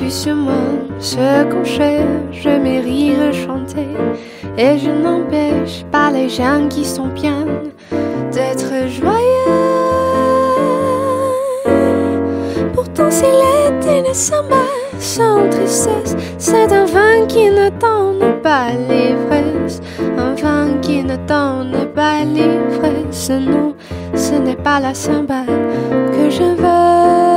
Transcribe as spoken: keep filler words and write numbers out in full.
plus sur moi ce qu'on cherche, mes rires chanter. Et je n'empêche pas les gens qui sont bien d'être joyeux. Pourtant si l'été ne s'en va sans tristesse, c'est un vin qui ne donne pas l'ivresse, un vin qui ne donne pas l'ivresse. Non, ce n'est pas la cymbale que je veux.